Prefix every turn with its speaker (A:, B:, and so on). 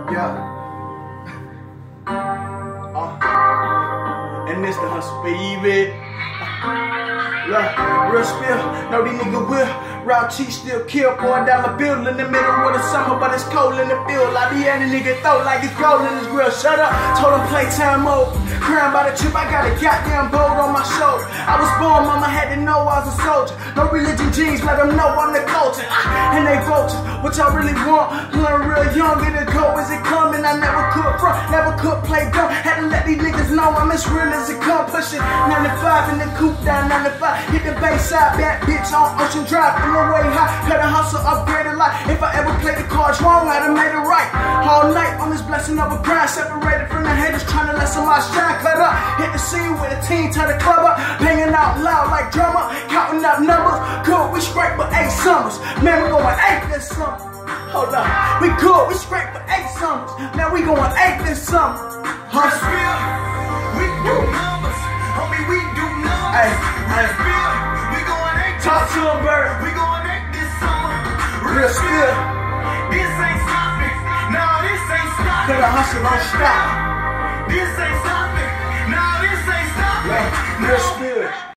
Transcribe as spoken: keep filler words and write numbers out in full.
A: Yeah. Uh, and this the hustle, baby. Look, real spill, know these niggas will. Raw cheese still kill, pouring down the bill in the middle of the summer, but it's cold in the field. I be at a nigga throat like it's gold in his grill. Shut up, told him playtime mode. Crying by the chip, I got a goddamn bolt on my shoulder. I was born, mama had to know I was a soldier. No religion genes, let them know I'm the culture. Ah, and they vulture, what y'all really want? Learn real young, it'll go as it come. And I never could front, never could play dumb. Had to let these niggas know I'm as real as it come. Pushing ninety-five in the coupe down ninety-five. Hit the bayside, bad bitch on Ocean Drive. In the way high, cut a hustle, upgrade a lot. If I ever played the cards wrong, I'd have made it right. All night on this blessing of a grind, separated from the haters, trying to lessen my shine. Cut up, hit the scene with a team, turn the club up, banging out loud like drummer, counting up numbers. Good, we straight for eight summers. Man, we going eight this summer. Hold up, we good, we straight for eight summers. Man, we going eight this summer. Hustle.
B: We do numbers, homie, we do numbers.
A: Hey, hey.
B: We going eight.
A: Talk to him, bird.
B: We going eight this summer.
A: Real spill.
B: This ain't stopping. No, this ain't stopping.
A: Cause the hustle don't stop.
B: This ain't stopping. No, this ain't stopping.
A: Yeah, real spill.